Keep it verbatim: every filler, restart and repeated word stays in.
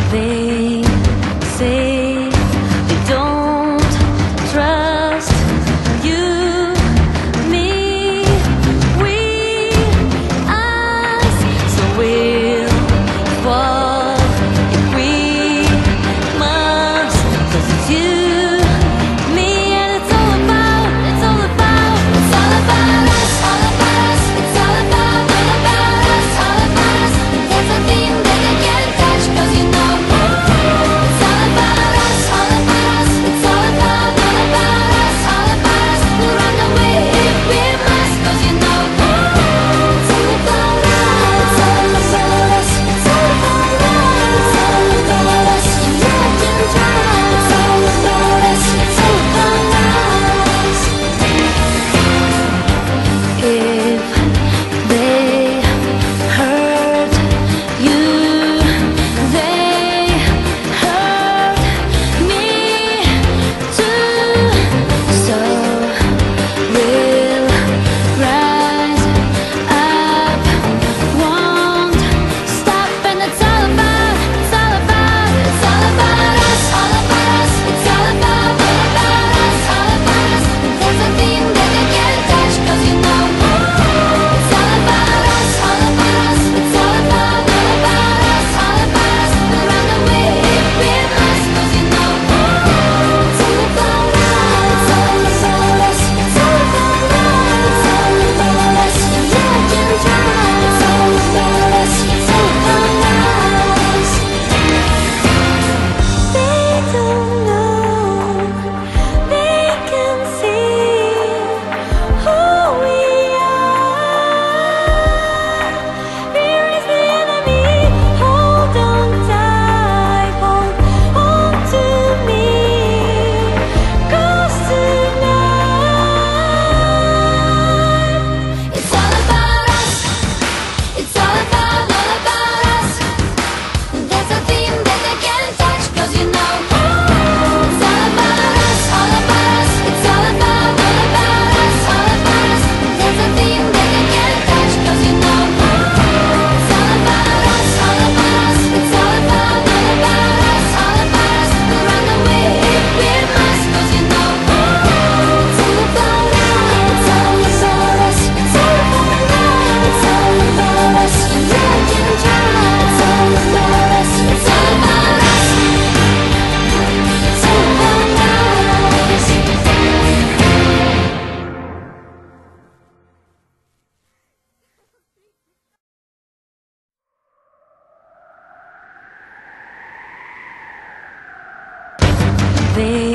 They say they don't trust you, me, we, us. So we'll fall if we must. 'Cause it's you, me, and it's all about, it's all about, it's all about us, all about us. It's all about, all about us, all about us. There's a theme that they can't touch, 'cause you know it's all about us, all about us. It's all about, all about us, all about us. We'll run away if we must, 'cause you know it's all about us, it's all about us, it's all about us, it's all about us. You can try, it's all about us, it's all about us. If they hurt you, they hurt me too. So we'll rise up, won't stop, and it's all about, it's all about, it's all about us, all about us. It's all about, all about us, all about us. There's a theme that they can't touch, 'cause you know it's all about us, all about us. It's all about, all about us, all about us. We'll run away if we must, 'cause you know it's all about us, it's all about us, it's all about us, it's all about us. You can try, it's all about us, it's all about us. They don't know, they can see who we are. Fear is the enemy. Hold on tight, hold on to me, 'cause tonight it's all about us. It's all about, all about us. There's a theme that they can't touch, 'cause you know it's all about us, all about us. It's all about, all about us, all about us. There's a theme that they can't touch, 'cause you know it's all about us, all about us. It's all about, all about us, all about us. We'll run away if we must, 'cause you know it's all about us, it's all about us, it's all about us, it's all about us. You can try, it's all about us, it's all about us, it's all about us. They